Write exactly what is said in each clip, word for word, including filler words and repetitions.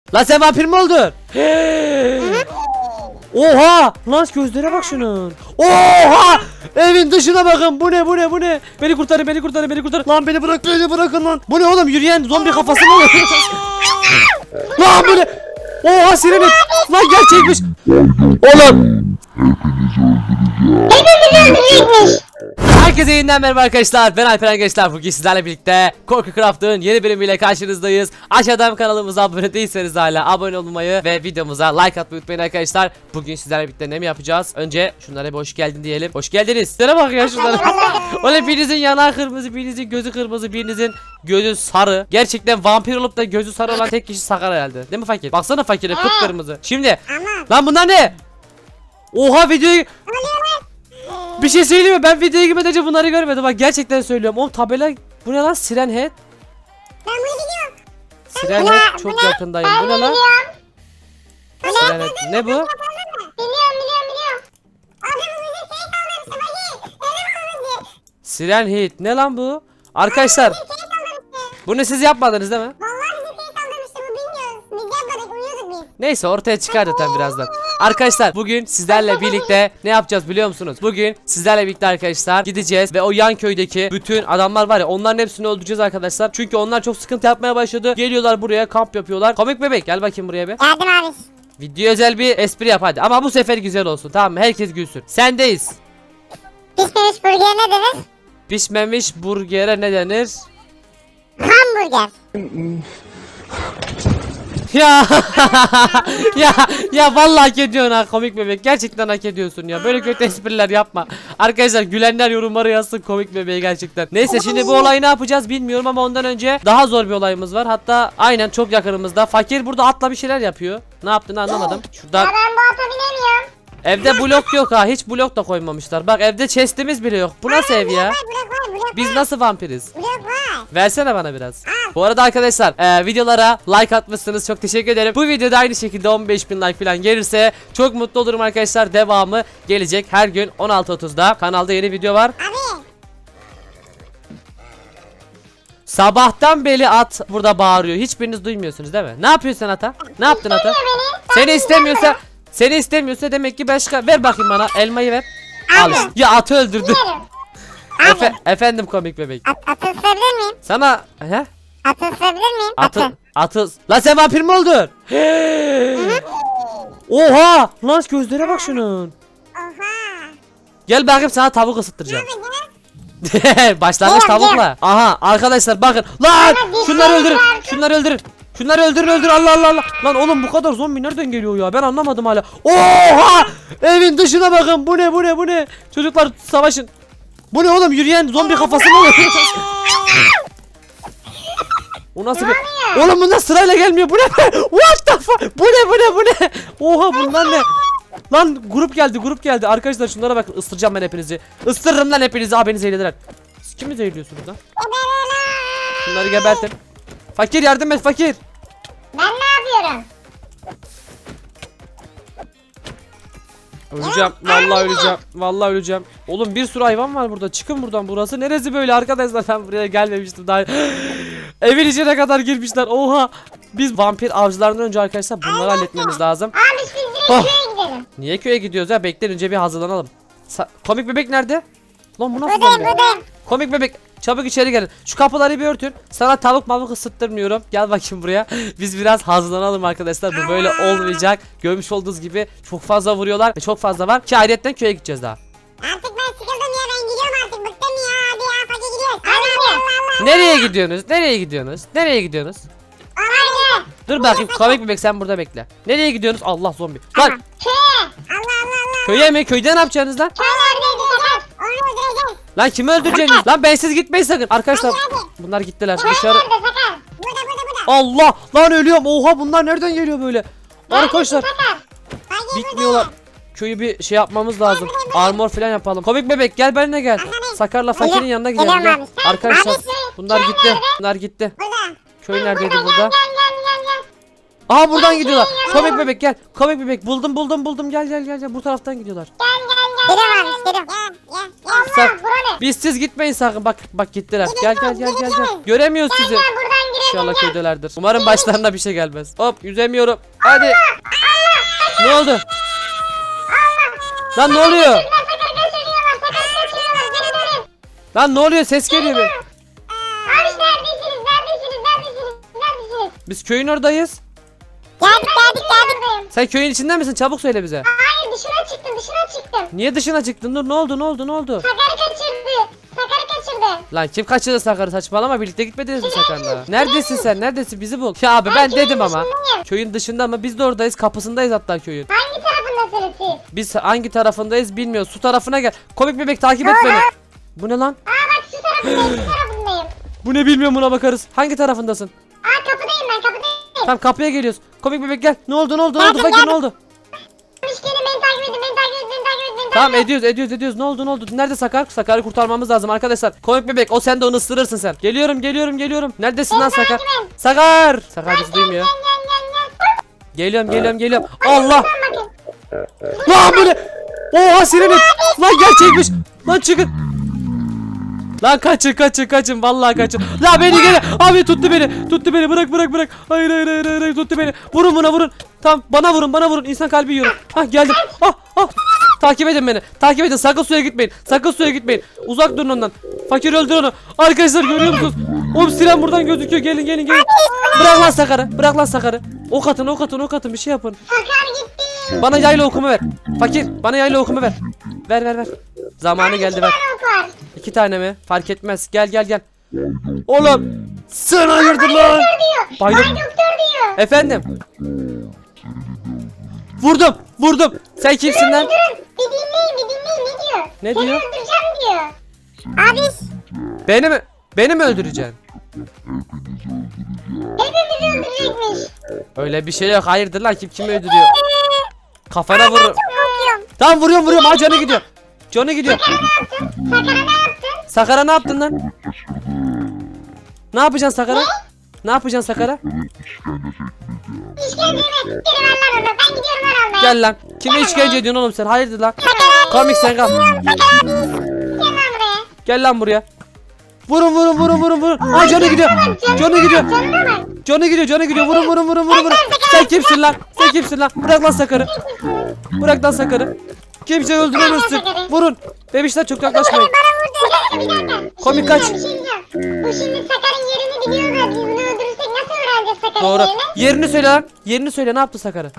Lan sen vampir mi oldun? Oha! Lan gözlere bak şunun. Oha! Evin dışına bakın. Bu ne bu ne bu ne? Beni kurtarın beni kurtarın beni kurtarın. Lan beni bırak beni bırakın lan. Bu ne oğlum, yürüyen zombi kafası mı oluyor? Lan bu ne? Oha sirenit. Lan gerçekmiş. Oğlum. Hepimizi öldürecekmiş. Herkese yeniden merhaba arkadaşlar, ben Alperen Gençler. Bugün sizlerle birlikte Korku Craft'ın yeni bölümüyle karşınızdayız. Aşağıdan kanalımıza abone değilseniz hala abone olmayı ve videomuza like atmayı unutmayın arkadaşlar. Bugün sizlerle birlikte ne mi yapacağız? Önce şunlara bir hoş geldin diyelim. Hoş geldiniz. Şuna bak ya şunlara. Öyle birinizin yanağı kırmızı, birinizin gözü kırmızı, birinizin gözü sarı. Gerçekten vampir olup da gözü sarı olan tek kişi Sakar herhalde. Değil mi fakir? Baksana fakire, kıpkırmızı. Şimdi lan bunlar ne? Oha videoyu... Bir şey söyleyeyim mi? Ben videoya girmeden önce bunları görmedim. Bak gerçekten söylüyorum. Oğlum tabela bu ne lan? Siren Head. Ben bunu biliyorum. Siren Head çok yakındayım. Bu ne lan? Siren Head. Ne bu? Biliyorum biliyorum biliyorum. Adamımızı şey saldırmıştı bakayım. Öyle mi? Siren Head. Ne lan bu? Arkadaşlar. Bunu siz yapmadınız değil mi? Vallahi bizi şey saldırmıştı, bu bilmiyoruz. Biz yapmadık, uyuyorduk biz. Neyse ortaya çıkar zaten birazdan. Arkadaşlar bugün sizlerle birlikte ne yapacağız biliyor musunuz? Bugün sizlerle birlikte arkadaşlar gideceğiz ve o yan köydeki bütün adamlar var ya, onların hepsini öldüreceğiz arkadaşlar. Çünkü onlar çok sıkıntı yapmaya başladı. Geliyorlar buraya, kamp yapıyorlar. Komik bebek gel bakayım buraya be. Geldim abi. Video özel bir espri yap hadi. Ama bu sefer güzel olsun, tamam mı? Herkes gülsün. Sendeyiz. Pişmemiş burger ne denir? Pişmemiş burgere ne denir? Hamburger. Ya ya ya vallahi hak ediyorsun ha komik bebek, gerçekten hak ediyorsun ya, böyle kötü espriler yapma. Arkadaşlar gülenler yorumlara yazsın komik bebeği gerçekten. Neyse şimdi bu olayı ne yapacağız bilmiyorum ama ondan önce daha zor bir olayımız var, hatta aynen çok yakınımızda. Fakir burada atla bir şeyler yapıyor, ne yaptığını anlamadım. Şuradan Ya ben bu ata binemiyorum. evde blok yok ha, hiç blok da koymamışlar. Bak evde chest'imiz bile yok, bu nasıl ev ya? Var, blok var, blok Biz var. nasıl vampiriz? Blok var. Versene bana biraz. Bu arada arkadaşlar e, videolara like atmışsınız, çok teşekkür ederim. Bu videoda aynı şekilde on beş bin like falan gelirse çok mutlu olurum arkadaşlar. Devamı gelecek her gün on altı otuzda kanalda yeni video var. Abi. Sabahtan beri at burada bağırıyor, hiçbiriniz duymuyorsunuz değil mi? Ne yapıyorsun sen ata? Ne yaptın ata? Seni istemiyorsa Seni istemiyorsa demek ki başka. Ver bakayım bana elmayı, ver. Al. Ya atı öldürdü. Efe, efendim komik bebek. At, atı ısırabilir miyim? Sana he? Atı ısırabilir miyim? Atı atı. Lan sen vampir mi oldun? Oha! Lan gözlere bak şunun. Oha. Gel bakayım sana tavuk ısıttıracağım. Abi, Başlangıç Gel, tavukla. Aha arkadaşlar bakın. Lan şunları öldürün. Şunları öldürün. Şunları öldürün öldürün. Allah Allah Allah. Lan oğlum bu kadar zombi nereden geliyor ya? Ben anlamadım hala. Oha! Evin dışına bakın. Bu ne bu ne bu ne? Çocuklar savaşın. Bu ne oğlum, yürüyen zombi kafası mı oluyor? O nasıl bir... Oğlum bunlar sırayla gelmiyor. Bu ne be? What the fuck? Bu ne bu ne bu ne? Oha bunlar ne? Lan grup geldi grup geldi. Arkadaşlar şunlara bakın, ısıracağım ben hepinizi. Isırırım lan hepinizi. Aa beni zehirlediler. Siz kimi zehirliyorsunuz lan? Şunları gebertin. Fakir yardım et fakir. ben ne yapıyorum? Öleceğim. Vallahi öleceğim. Vallahi öleceğim. Oğlum bir sürü hayvan var burada. Çıkın buradan. Burası neresi böyle arkadaşlar? Ben buraya gelmemiştim daha. Evin içine kadar girmişler. Oha. Biz vampir avcılarından önce arkadaşlar bunları halletmemiz lazım. Abi biz direkt Oh. köye gidelim. Niye köye gidiyoruz ya? Bekleyin önce bir hazırlanalım. Sa komik bebek nerede? Lan bu nasıl Buradayım zombi? buradayım. Komik bebek çabuk içeri gelin. Şu kapıları bir örtün. Sana tavuk mavuk ısıttırmıyorum. Gel bakayım buraya. Biz biraz hazırlanalım arkadaşlar. Bu böyle olmayacak. Görmüş olduğunuz gibi çok fazla vuruyorlar ve çok fazla var. Ki ayrıyetten köye gideceğiz daha. Artık ben sıkıldım ya, ben gidiyorum artık, bıktım ya. Hadi ya, hadi gidiyoruz. Hadi Allah Allah. Nereye gidiyorsunuz? Nereye gidiyorsunuz? Nereye gidiyorsunuz? Hadi. Dur bakayım komik bebek sen burada bekle. Nereye gidiyorsunuz? Allah zombi. Lan Köye. Allah Allah Allah. köye mi? Köyde ne yapacaksınız lan? Köylerde sakar. Onu öldüreceğiz. Lan kimi öldüreceksiniz? Lan bensiz gitmeyin sakın. Arkadaşlar Hadi, hadi. bunlar gittiler dışarı. Köylerde sakar. Burada burada burada. Allah lan ölüyorum. Oha bunlar nereden geliyor böyle? Arkadaşlar Sakar. Hadi bitmiyorlar. Köyü bir şey yapmamız lazım. Armor falan yapalım. Komik bebek gel benimle gel. Sakarla fakirin yanına gidelim. Geliyorum Gel. abi. Arkadaşlar Abi, bunlar köy gitti. nerede? Bunlar gitti. burada. Köy neredeydi Gel, burada? Gel gel gel gel. Aha buradan gidiyorlar. Komik bebek gel. Komik bebek buldum buldum buldum. Gel gel gel gel. Bu taraftan gidiyorlar. Gel gel gel. Geliyorum abi, geliyorum. Gel gel gel. Sak- Allah, bura ne? Biz siz gitmeyin sakın. Bak bak gittiler. Gel gel gel gel gel. Gideceğiz. Göremiyoruz Gel sizi. gel, buradan İnşallah köydelerdir. Umarım başlarına bir şey gelmez. Hop yüzemiyorum. Hadi. Ne oldu? Lan ne oluyor? Sakarı kaçırıyorlar. Sakarı kaçırıyorlar. Geri dönün. Lan ne oluyor? Ses geliyor bir. Abi neredesiniz? Neredesiniz? Neredesiniz? Neredesiniz? Biz köyün oradayız. Geldik geldik geldik. Sen köyün içinde misin? Çabuk söyle bize. Hayır dışına çıktım dışına çıktım. Niye dışına çıktın? Dur ne oldu? Ne oldu? Ne oldu? Sakarı kaçırdı. Sakarı kaçırdı. Lan kim kaçırdı Sakar'ı? Saçmalama, birlikte gitmediniz mi Sakar'la? Neredesin sen? Neredesin? Bizi bul. Ya abi ben dedim ama. Köyün dışında ama biz de oradayız. Kapısındayız hatta köyün. Hangi tarafındasınız siz? Biz hangi tarafındayız bilmiyoruz. Su tarafına gel. Komik bebek takip et beni. Bu ne lan? Aa bak şu tarafındayım şu tarafındayım. Bu ne bilmiyorum, buna bakarız. Hangi tarafındasın? Aa kapıdayım ben kapıdayım. Tamam kapıya geliyoruz. Komik bebek gel. Ne oldu ne oldu ne oldu? Fakir ne oldu? Hoş geldin beni takip edin beni takip edin beni takip edin. beni Tamam takip edin. ediyoruz ediyoruz ediyoruz. Ne oldu ne oldu? Nerede Sakar? Sakar'ı kurtarmamız lazım arkadaşlar. Komik bebek o, sen de onu ısırırsın sen. Geliyorum geliyorum geliyorum. Neredesin lan Sakar? takip et. Sakar! Sakar bizi duymuyor. Gel gel gel gel. Geliyorum geliyorum geliyorum. Allah! Sen bakın. Lan bu ne? Oha sirenit! Lan gerçekmiş! Lan çıkın! Lan kaçın kaçın kaçın, vallahi kaçın. La beni gene abi tuttu beni. Tuttu beni, bırak bırak bırak. Hayır hayır hayır hayır, hayır. Tuttu beni. Vurun buna vurun. Tamam bana vurun bana vurun. İnsan kalbi yiyorum. Hah geldim. Ah ah. Takip edin beni. Takip edin. Sakın suya gitmeyin. Sakın suya gitmeyin. Uzak durun ondan. Fakir öldür onu. Arkadaşlar görüyor musunuz? Oğlum siren buradan gözüküyor. Gelin gelin gelin. Bırak lan Sakar'ı. Bırak lan Sakar'ı. Ok atın ok atın ok atın, bir şey yapın. Sakar gitti. Bana yayla okumu ver. Fakir bana yayla okumu ver. Ver ver ver. Zamanı geldi ver. Tane ok var. İki tane mi? Fark etmez. Gel gel gel. Oğlum sen hayırdır lan? Diyor. Bayram- Bay doktor diyor. Efendim. Vurdum vurdum. Sen kimsin lan? Durun bir dinleyin bir dinleyin ne diyor? Ne Seni diyor? öldüreceğim diyor. Abi Beni mi? Beni mi öldüreceksin? hepimizi öldürecekmiş. Öyle bir şey yok. Hayırdır lan, kim kimi öldürüyor? Kafana vururum. Çok korkuyorum. Tamam vuruyorum vuruyorum. Ha canı gidiyor. Canı gidiyor. Sakar'a ne yaptın? Sakar'a ne yaptın lan? Ne yapacaksın Sakar'a? Ne yapacaksın Sakar'a? İşkence evet. Geri ver lan onu. Ben gidiyorum lan almaya. Gel lan. Kime işkence ediyorsun oğlum sen? Hayırdır lan? Komik sen kal. Gel lan buraya. Gel lan buraya. Vurun vurun vurun vurun vurun. Ha canı gidiyor. Canı gidiyor. Canına bak. Canı gidiyor canı gidiyor. Vurun vurun vurun vurun vurun. Sen kimsin lan? Sen kimsin lan? Bırak lan Sakar'ı. Bırak lan Sakar'ı. Kimse öldüremezsin. Vurun. Bebişler çok yaklaşmayın. Bana vurdu. Bir dakika. Komik Bir kaç. şey diyeceğim. Bu şimdi Sakar'ın yerini biliyor da biz bunu öldürürsek nasıl öğreneceğiz Sakar'ın Doğru. yerini? Yerini söyle lan. Yerini söyle. Ne yaptı Sakar'ı?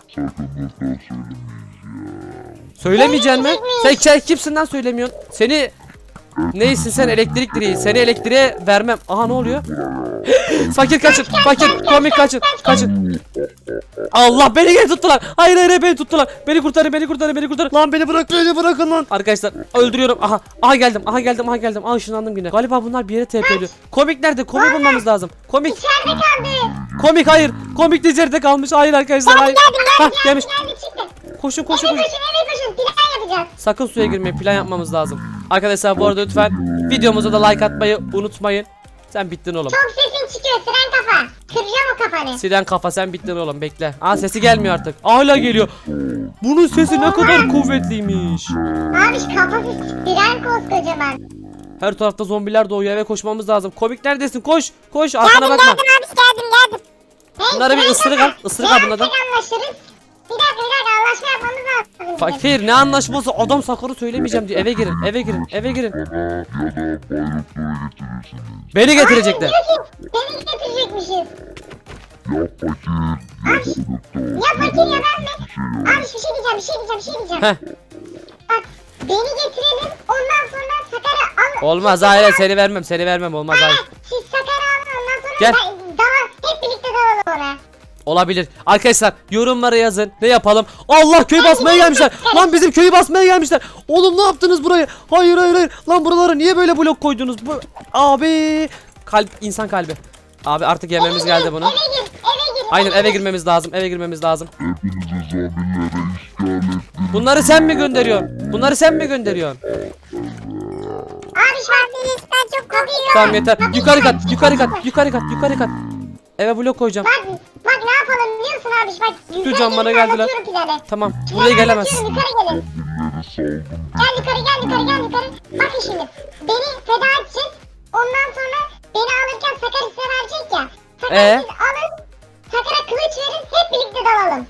Söylemeyeceksin mi? Sen, sen kimsin lan söylemiyorsun? Seni neysin sen, elektrik direği. Seni elektriğe vermem. Aha ne oluyor? Fakir kaçın. Fakir komik kaçın. Kaçın. Allah beni geri tuttular. Hayır hayır hayır, beni tuttular. Beni kurtarın beni kurtarın beni kurtarın. Lan beni bırak, beni bırakın lan. Arkadaşlar öldürüyorum. Aha. Aha geldim. Aha geldim. Aha geldim. Aha ışınlandım yine. Galiba bunlar bir yere T P ediyor. Komik nerede? Komik bulmamız lazım. Komik. İçeride kaldı. Komik hayır. Komik de içeride kalmış. Hayır arkadaşlar hayır. Hah gelmiş. Geldi çıktı. Koşun koşun Eve koşun. koşun eve koşun. Plan yapacağız. Sakın suya girmeyin, plan yapmamız lazım. Arkadaşlar bu arada lütfen videomuza da like atmayı unutmayın. Sen bittin oğlum. Çok sesin çıkıyor. Siren kafa. Kıracağım o kafanı. Siren kafa sen bittin oğlum, bekle. Aa sesi gelmiyor artık. Hala geliyor. Bunun sesi ne kadar kuvvetliymiş. Abi kafası siren koskocaman. Her tarafta zombiler doğuyor, eve koşmamız lazım. Komik neredesin? Koş. Koş arkana bakma. abi geldim geldim. Hey, Bunlara bir siren ısırık kafa. al, ısırık al bunlardan. Gel, anlaşırız. Bir dakika bir dakika anlaşma yapmamız lazım. Fakir ne anlaşması, adam Sakar'ı söylemeyeceğim diyor. Eve girin eve girin eve girin. Beni getirecekler. Diyor ki beni getirecekmişiz. Ya fakir ya ben mi? Abi bir şey diyeceğim bir şey diyeceğim bir şey diyeceğim. Heh. Bak beni getirelim ondan sonra Sakar'ı al. Olmaz hayır, seni vermem seni vermem, olmaz hayır. Siz Sakar'ı alın ondan sonra Gel. ben, dava, hep birlikte dalalım ona. Olabilir. Arkadaşlar yorumlara yazın. Ne yapalım? Allah köyü basmaya gelmişler. Lan bizim köyü basmaya gelmişler. Oğlum ne yaptınız burayı? Hayır hayır hayır. Lan buralara niye böyle blok koydunuz? Bu abi kalp, insan kalbi. Abi artık yememiz geldi bunu. Eve gir eve gir. Aynen eve girmemiz lazım. Eve girmemiz lazım. Bunları sen mi gönderiyorsun? Bunları sen mi gönderiyorsun? Abi şartınız ben çok korkuyorum. Tamam yeter. Yukarı kat, yukarı kat, yukarı kat, yukarı kat. Eve blok koyacağım. Bak bak ne yapalım biliyor musun abi? Bak yukarı can bana gelin, geldiler. anlatıyorum planı. Tamam. Planı Buraya gelemez. anlatıyorum, Yukarı gelin. Gel yukarı gel yukarı gel yukarı. Bakın şimdi beni feda edeceğiz. Ondan sonra beni alırken Sakar size verecek ya. Sakar Ee? Siz alın. Sakara kılıç verin. Hep birlikte dalalım.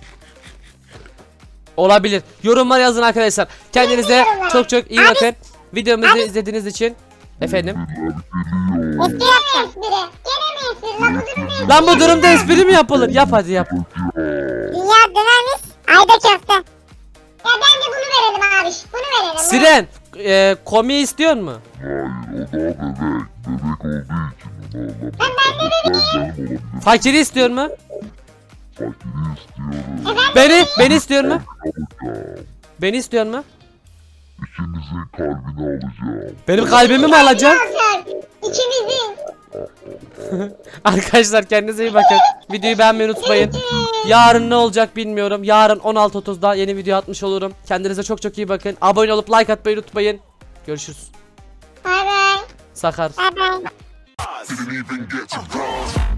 Olabilir. Yorumlar yazın arkadaşlar. Kendinize Yorumlar. çok çok iyi Abi- bakın. Videomuzu izlediğiniz için efendim. Espri yapacağım. Espri. Gene mi espri? Lan bu durum ne? Lan bu durumda espri mi yapılır? Yap hadi yap. Dünya dönermiş. Ayda köfte. Ya bence bunu verelim abi. Bunu verelim. Siren, e, komi istiyor mu? Fakiri istiyor mu? Beni, beni istiyor mu? Beni istiyor mu? İkinizin kalbini alacağım. Benim kalbimi mi alacaksın? İkimizin. Arkadaşlar kendinize iyi bakın. Videoyu beğenmeyi unutmayın. Yarın ne olacak bilmiyorum. Yarın on altı otuzda yeni video atmış olurum. Kendinize çok çok iyi bakın. Abone olup like atmayı unutmayın. Görüşürüz. Bay bay. Sakar. Bay bay. Didn't even get to cross.